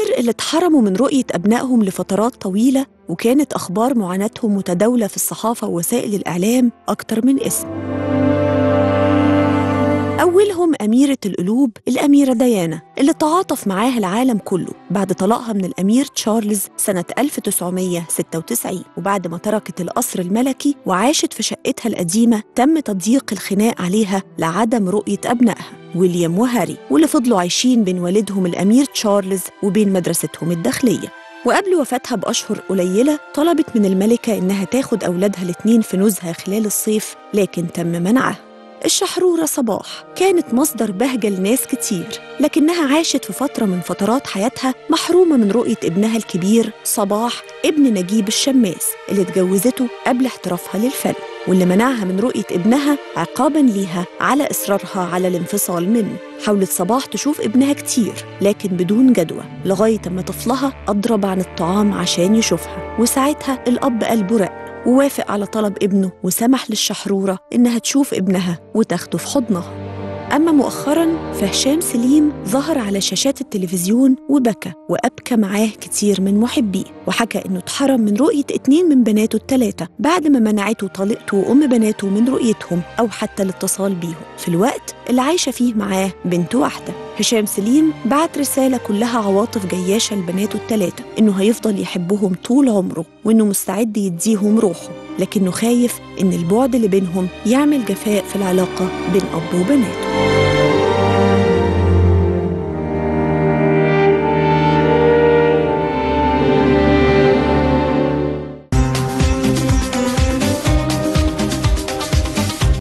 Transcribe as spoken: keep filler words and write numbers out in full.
اللي اتحرموا من رؤية أبنائهم لفترات طويلة، وكانت أخبار معاناتهم متداولة في الصحافة ووسائل الإعلام أكتر من اسم. أولهم أميرة القلوب الأميرة ديانا، اللي تعاطف معاها العالم كله بعد طلاقها من الأمير تشارلز سنة ألف وتسعمية وستة وتسعين، وبعد ما تركت القصر الملكي وعاشت في شقتها القديمة تم تضييق الخناق عليها لعدم رؤية أبنائها ويليام وهاري، واللي فضلوا عايشين بين والدهم الأمير تشارلز وبين مدرستهم الداخلية. وقبل وفاتها بأشهر قليلة طلبت من الملكة إنها تاخد أولادها الاتنين في نزهة خلال الصيف، لكن تم منعها. الشحرورة صباح كانت مصدر بهجة لناس كتير، لكنها عاشت في فترة من فترات حياتها محرومة من رؤية ابنها الكبير صباح ابن نجيب الشماس اللي اتجوزته قبل احترافها للفن، واللي منعها من رؤية ابنها عقاباً ليها على إصرارها على الانفصال منه. حاولت صباح تشوف ابنها كتير لكن بدون جدوى، لغاية ما طفلها أضرب عن الطعام عشان يشوفها، وساعتها الأب قلبه رق ووافق على طلب ابنه وسمح للشحرورة إنها تشوف ابنها وتاخده في حضنها. أما مؤخراً فهشام سليم ظهر على شاشات التلفزيون وبكى وأبكى معاه كتير من محبيه، وحكى إنه اتحرم من رؤية اتنين من بناته التلاتة بعد ما منعته طليقته وأم بناته من رؤيتهم أو حتى الاتصال بيهم في الوقت اللي عايشة فيه معاه بنت واحدة. هشام سليم بعت رسالة كلها عواطف جياشة لبناته التلاتة إنه هيفضل يحبهم طول عمره وإنه مستعد يديهم روحه، لكنه خايف إن البعد اللي بينهم يعمل جفاء في العلاقة بين أب وبناته.